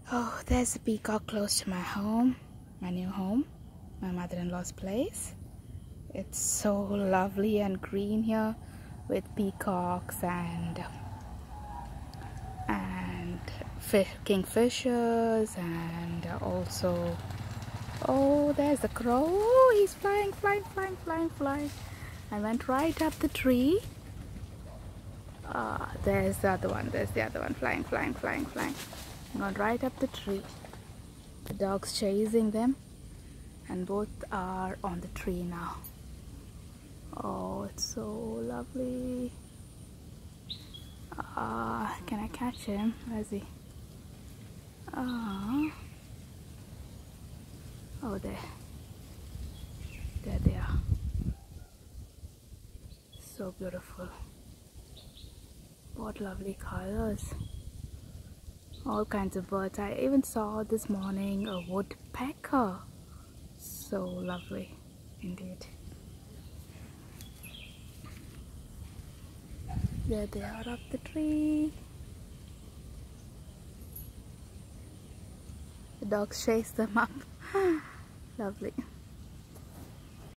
Oh, there's a peacock close to my home, my new home, my mother-in-law's place. It's so lovely and green here with peacocks and kingfishers, and also, oh, there's a crow. Oh, he's flying, flying, flying, flying, flying. I went right up the tree. There's the other one, flying, flying, flying, flying. Gone right up the tree. The dog's chasing them, and both are on the tree now. Oh, it's so lovely. Can I catch him? Where is he? Oh, there they are. So beautiful. What lovely colors. All kinds of birds. I even saw this morning a woodpecker. So lovely indeed. There they are up the tree. The dogs chase them up. Lovely.